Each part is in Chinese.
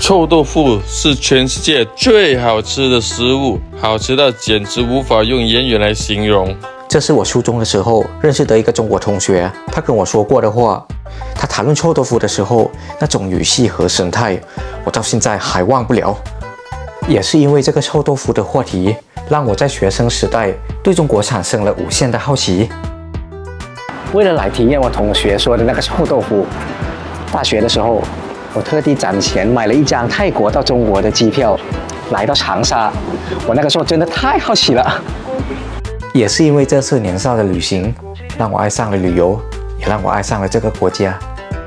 臭豆腐是全世界最好吃的食物，好吃到简直无法用言语来形容。 这是我初中的时候认识的一个中国同学，他跟我说过的话。他谈论臭豆腐的时候，那种语气和神态，我到现在还忘不了。也是因为这个臭豆腐的话题，让我在学生时代对中国产生了无限的好奇。为了来体验我同学说的那个臭豆腐，大学的时候，我特地攒钱买了一张泰国到中国的机票，来到长沙。我那个时候真的太好奇了。也是因为这次年少的旅行，让我爱上了旅游，也让我爱上了这个国家。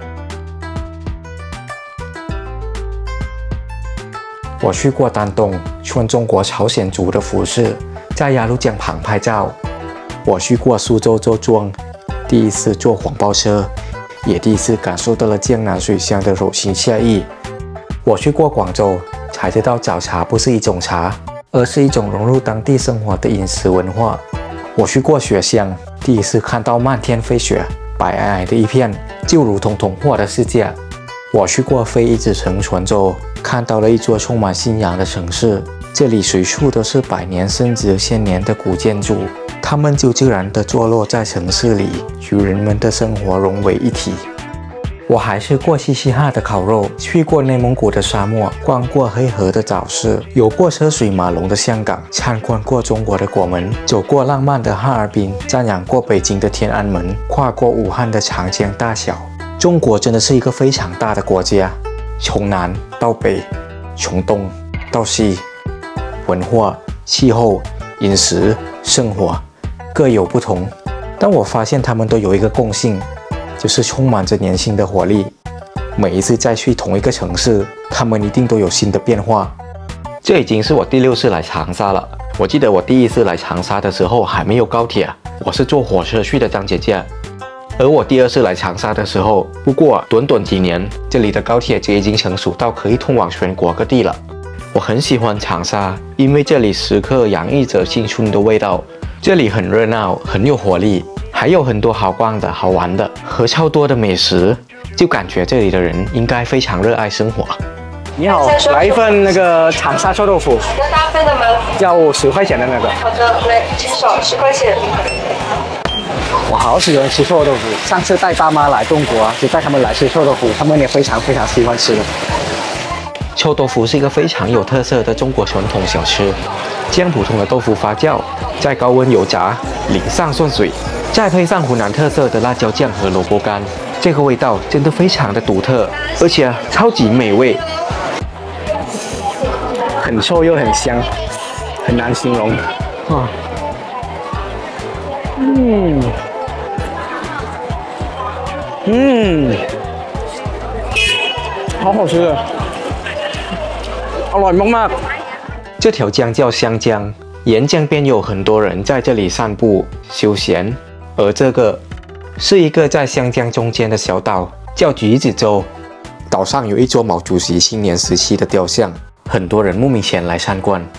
我去过丹东，穿中国朝鲜族的服饰，在鸭绿江旁拍照。我去过苏州周庄，第一次坐黄包车，也第一次感受到了江南水乡的柔情惬意。我去过广州，才知道早茶不是一种茶，而是一种融入当地生活的饮食文化。我去过雪乡，第一次看到漫天飞雪，白皑皑的一片，就如同童话的世界。我去过非遗之城泉州，看到了一座充满信仰的城市，这里随处都是百年甚至千年的古建筑，它们就自然地坐落在城市里，与人们的生活融为一体。我还吃过西西哈的烤肉，去过内蒙古的沙漠，逛过黑河的早市，游过车水马龙的香港，参观过中国的国门，走过浪漫的哈尔滨，瞻仰过北京的天安门，跨过武汉的长江大桥。中国真的是一个非常大的国家，从南到北，从东到西，文化、气候、饮食、生活各有不同，但我发现他们都有一个共性，就是充满着年轻的活力。每一次再去同一个城市，他们一定都有新的变化。这已经是我第6次来长沙了。我记得我第1次来长沙的时候还没有高铁，我是坐火车去的张姐姐。而我第2次来长沙的时候，不过短短几年，这里的高铁就已经成熟到可以通往全国各地了。我很喜欢长沙，因为这里时刻洋溢着青春的味道。这里很热闹，很有活力，还有很多好逛的好玩的和超多的美食，就感觉这里的人应该非常热爱生活。你好，来一份那个长沙臭豆腐， 要大份的吗？ 要10块钱的那个。 好的，来少10块钱。 我好喜欢吃臭豆腐，上次带爸妈来中国，就带他们来吃臭豆腐，他们也非常喜欢吃的。臭豆腐是一个非常有特色的中国传统小吃，将普通的豆腐发酵，再高温油炸，淋上蒜水，再配上湖南特色的辣椒酱和萝卜干，这个味道真的非常的独特，而且超级美味，很臭又很香，很难形容啊。好好吃啊！อร่อยมากๆ。这条江叫湘江，沿江边有很多人在这里散步休闲，而这个是一个在湘江中间的小岛，叫橘子洲。岛上有一座毛主席青年时期的雕像，很多人慕名前来参观。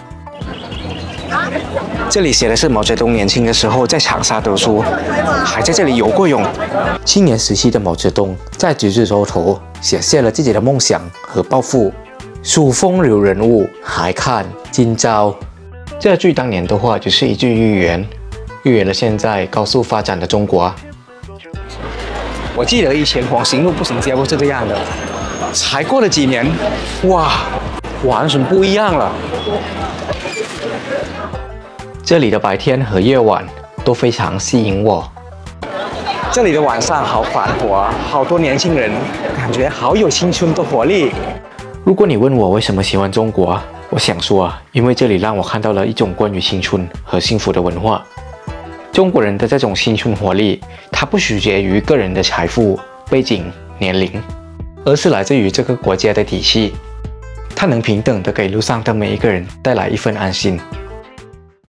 这里写的是毛泽东年轻的时候在长沙读书，还在这里游过泳。青年时期的毛泽东在橘子洲头写下了自己的梦想和抱负。数风流人物，还看今朝。这句当年的话只是一句寓言，预言了现在高速发展的中国。我记得以前黄兴路步行街不是这样的，才过了几年，哇，完全不一样了。这里的白天和夜晚都非常吸引我。这里的晚上好繁华，好多年轻人，感觉好有青春的活力。如果你问我为什么喜欢中国，我想说，因为这里让我看到了一种关于青春和幸福的文化。中国人的这种青春活力，它不取决于个人的财富、背景、年龄，而是来自于这个国家的体系。它能平等地给路上的每一个人带来一份安心。